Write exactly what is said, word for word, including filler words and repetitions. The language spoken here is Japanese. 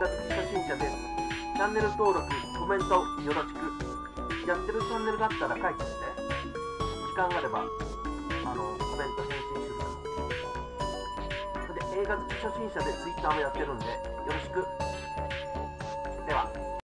画好き初心者です。チャンネル登録、コメントよろしく。やってるチャンネルがあったら書いてみて。時間があれば、あの、コメント返信するから。で、映画好き初心者で ツイッター もやってるんで、よろしく。